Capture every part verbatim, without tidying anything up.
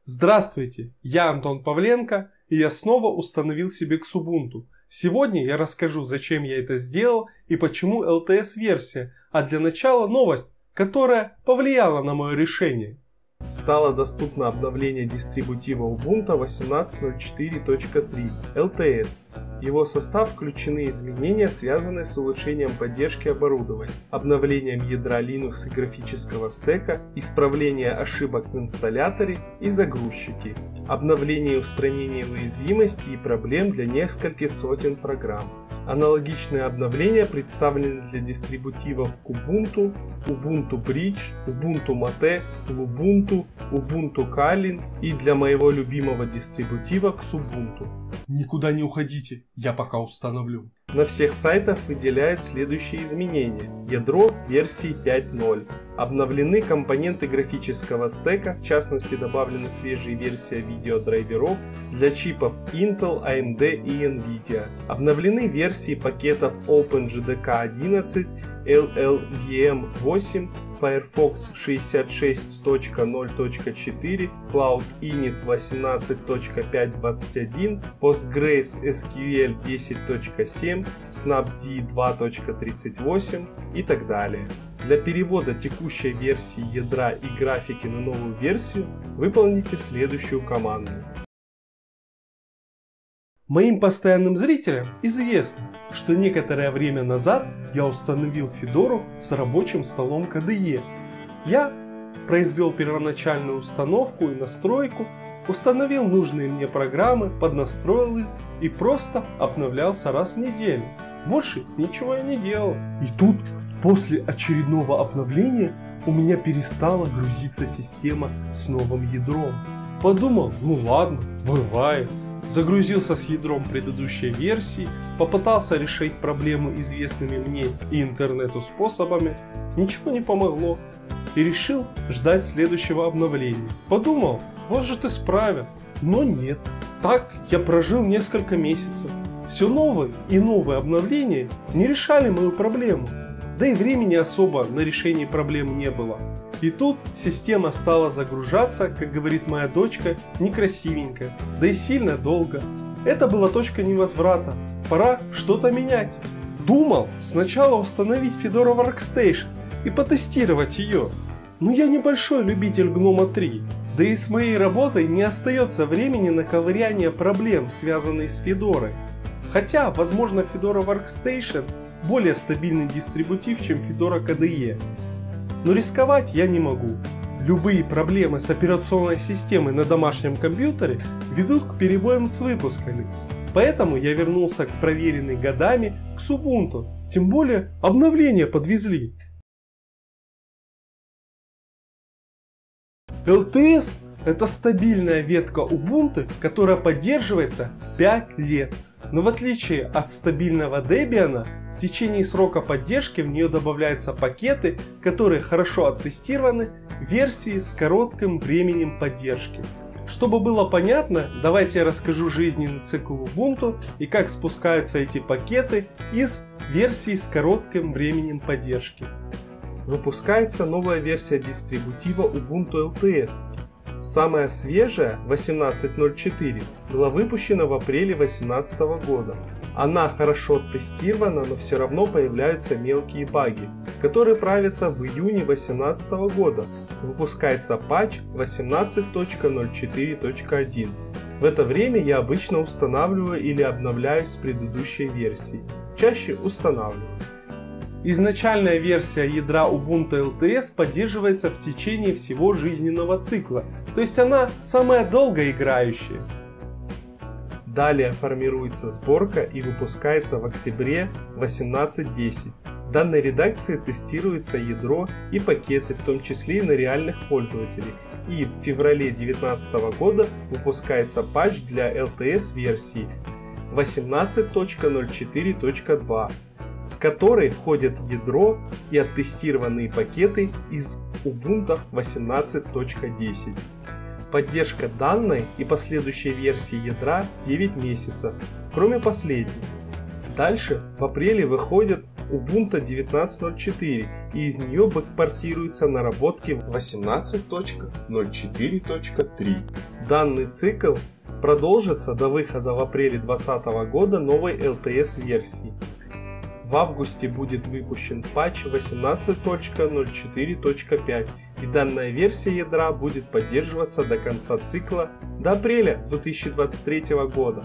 Здравствуйте, я Антон Павленко, и я снова установил себе Xubuntu. Сегодня я расскажу, зачем я это сделал и почему эл ти эс-версия, а для начала новость, которая повлияла на мое решение. Стало доступно обновление дистрибутива Ubuntu восемнадцать ноль четыре точка три эл ти эс. В его состав включены изменения, связанные с улучшением поддержки оборудования, обновлением ядра Linux и графического стека, исправление ошибок в инсталляторе и загрузчике, обновление и устранение уязвимостей и проблем для нескольких сотен программ. Аналогичные обновления представлены для дистрибутивов Kubuntu, Ubuntu Bridge, Ubuntu Mate, Lubuntu, Ubuntu Kylin и для моего любимого дистрибутива Xubuntu. Никуда не уходите, я пока установлю. На всех сайтах выделяют следующие изменения. Ядро версии пять ноль. Обновлены компоненты графического стека, в частности добавлены свежие версии видеодрайверов для чипов Intel, эй эм ди и Nvidia. Обновлены версии пакетов OpenJDK одиннадцать, эл эл ви эм восемь, Firefox шестьдесят шесть точка ноль точка четыре, Cloud Init восемнадцать точка пять точка двадцать один, PostgreSQL десять точка семь, Snapd два точка тридцать восемь и так далее. Для перевода текущей версии ядра и графики на новую версию выполните следующую команду. Моим постоянным зрителям известно, что некоторое время назад я установил Fedora с рабочим столом ка дэ е. Я произвел первоначальную установку и настройку, установил нужные мне программы, поднастроил их и просто обновлялся раз в неделю. Больше ничего я не делал. И тут, после очередного обновления, у меня перестала грузиться система с новым ядром. Подумал, ну ладно, бывает. Загрузился с ядром предыдущей версии, попытался решить проблему известными мне и интернету способами, ничего не помогло и решил ждать следующего обновления. Подумал, вот же ты справил, но нет. Так я прожил несколько месяцев. Все новые и новые обновления не решали мою проблему, да и времени особо на решение проблем не было. И тут система стала загружаться, как говорит моя дочка, некрасивенько, да и сильно долго. Это была точка невозврата, пора что-то менять. Думал сначала установить Fedora Workstation и потестировать ее. Но я небольшой любитель гнома три, да и с моей работой не остается времени на ковыряние проблем, связанных с Fedora. Хотя, возможно, Fedora Workstation более стабильный дистрибутив, чем Fedora ка дэ е. Но рисковать я не могу. Любые проблемы с операционной системой на домашнем компьютере ведут к перебоям с выпусками. Поэтому я вернулся к проверенной годами Xubuntu. Тем более обновления подвезли. эл ти эс – это стабильная ветка Ubuntu, которая поддерживается пять лет. Но в отличие от стабильного Debian, в течение срока поддержки в нее добавляются пакеты, которые хорошо оттестированы в версии с коротким временем поддержки. Чтобы было понятно, давайте я расскажу жизненный цикл Ubuntu и как спускаются эти пакеты из версии с коротким временем поддержки. Выпускается новая версия дистрибутива Ubuntu эл ти эс. Самая свежая, восемнадцать ноль четыре, была выпущена в апреле две тысячи восемнадцатого года. Она хорошо оттестирована, но все равно появляются мелкие баги, которые правятся в июне две тысячи восемнадцатого года. Выпускается патч восемнадцать точка ноль четыре точка один. В это время я обычно устанавливаю или обновляюсь с предыдущей версии. Чаще устанавливаю. Изначальная версия ядра Ubuntu эл ти эс поддерживается в течение всего жизненного цикла, то есть она самая долгоиграющая. Далее формируется сборка и выпускается в октябре восемнадцать десять. В данной редакции тестируется ядро и пакеты, в том числе и на реальных пользователей. И в феврале две тысячи девятнадцатого года выпускается патч для эл ти эс версии восемнадцать точка ноль четыре точка два, в который входят ядро и оттестированные пакеты из Ubuntu восемнадцать точка десять. Поддержка данной и последующей версии ядра девять месяцев, кроме последней. Дальше в апреле выходит Ubuntu девятнадцать ноль четыре, и из нее бэкпортируются наработки восемнадцать точка ноль четыре точка три. Данный цикл продолжится до выхода в апреле две тысячи двадцатого года новой эл ти эс версии. В августе будет выпущен патч восемнадцать точка ноль четыре точка пять, и данная версия ядра будет поддерживаться до конца цикла до апреля две тысячи двадцать третьего года.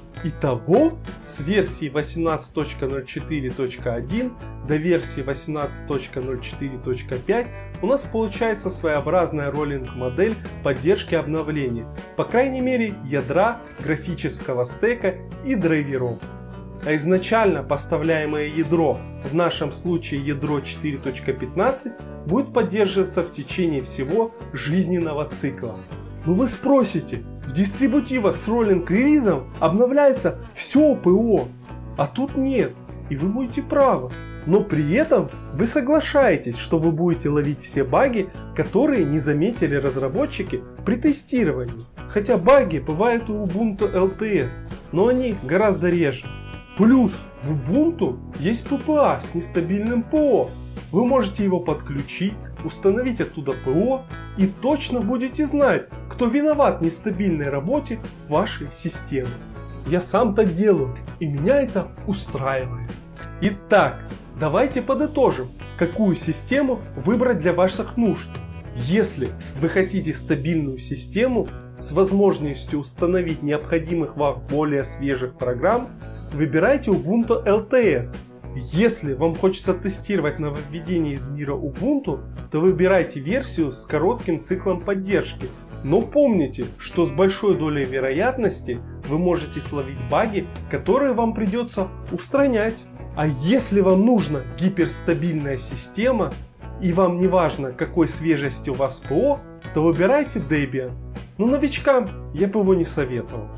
Итого, с версии восемнадцать точка ноль четыре точка один до версии восемнадцать точка ноль четыре точка пять у нас получается своеобразная роллинг-модель поддержки обновлений, по крайней мере ядра, графического стека и драйверов. А изначально поставляемое ядро, в нашем случае ядро четыре точка пятнадцать, будет поддерживаться в течение всего жизненного цикла. Но вы спросите, в дистрибутивах с роллинг-релизом обновляется все ПО, а тут нет, и вы будете правы. Но при этом вы соглашаетесь, что вы будете ловить все баги, которые не заметили разработчики при тестировании. Хотя баги бывают и у Ubuntu эл ти эс, но они гораздо реже. Плюс в Ubuntu есть пи пи эй с нестабильным ПО. Вы можете его подключить, установить оттуда ПО и точно будете знать, кто виноват в нестабильной работе вашей системы. Я сам так делаю, и меня это устраивает. Итак, давайте подытожим, какую систему выбрать для ваших нужд. Если вы хотите стабильную систему с возможностью установить необходимых вам более свежих программ, выбирайте Ubuntu эл ти эс. Если вам хочется тестировать нововведения из мира Ubuntu, то выбирайте версию с коротким циклом поддержки. Но помните, что с большой долей вероятности вы можете словить баги, которые вам придется устранять. А если вам нужна гиперстабильная система и вам не важно, какой свежести у вас ПО, то выбирайте Debian. Но новичкам я бы его не советовал.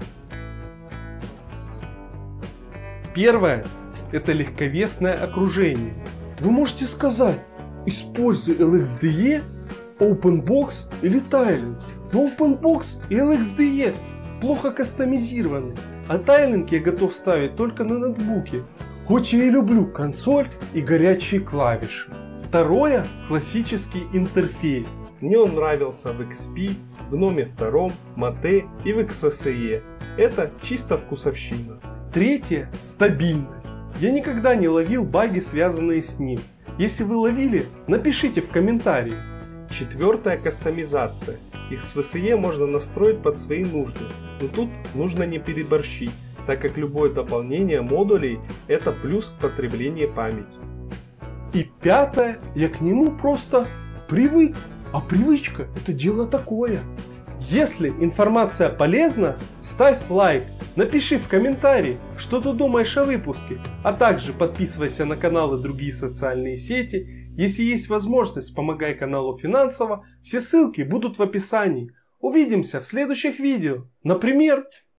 Первое – это легковесное окружение. Вы можете сказать, используй эл икс ди и, OpenBox или Tiling. Но OpenBox и эл икс ди и плохо кастомизированы, а Tiling я готов ставить только на ноутбуке. Хоть я и люблю консоль и горячие клавиши. Второе – классический интерфейс. Мне он нравился в икс пи, в Гноме два, Mate и в икс ви эс и. Это чисто вкусовщина. Третье – стабильность. Я никогда не ловил баги, связанные с ним. Если вы ловили, напишите в комментарии. Четвертое – кастомизация. икс ви эс и можно настроить под свои нужды, но тут нужно не переборщить, так как любое дополнение модулей – это плюс к потреблению памяти. И пятое, я к нему просто привык. А привычка – это дело такое. Если информация полезна, ставь лайк, напиши в комментарии, что ты думаешь о выпуске, а также подписывайся на канал и другие социальные сети. Если есть возможность, помогай каналу финансово, все ссылки будут в описании. Увидимся в следующих видео. Например...